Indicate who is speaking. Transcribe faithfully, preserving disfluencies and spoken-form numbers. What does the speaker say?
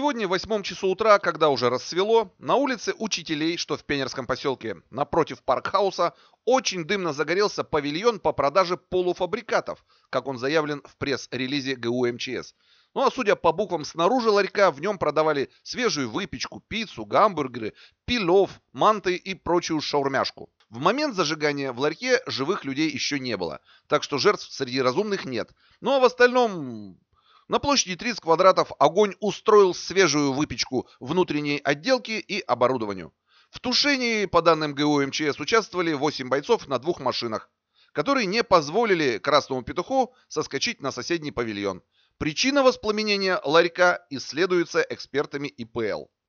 Speaker 1: Сегодня в восьмом часу утра, когда уже рассвело, на улице Учителей, что в Пионерском поселке, напротив паркхауса, очень дымно загорелся павильон по продаже полуфабрикатов, как он заявлен в пресс-релизе ГУ МЧС. Ну а судя по буквам снаружи ларька, в нем продавали свежую выпечку, пиццу, гамбургеры, пилов, манты и прочую шаурмяшку. В момент зажигания в ларьке живых людей еще не было, так что жертв среди разумных нет. Ну а в остальном на площади тридцать квадратов огонь устроил свежую выпечку внутренней отделки и оборудованию. В тушении, по данным ГУ МЧС, участвовали восемь бойцов на двух машинах, которые не позволили красному петуху соскочить на соседний павильон. Причина воспламенения ларька исследуется экспертами И П Л.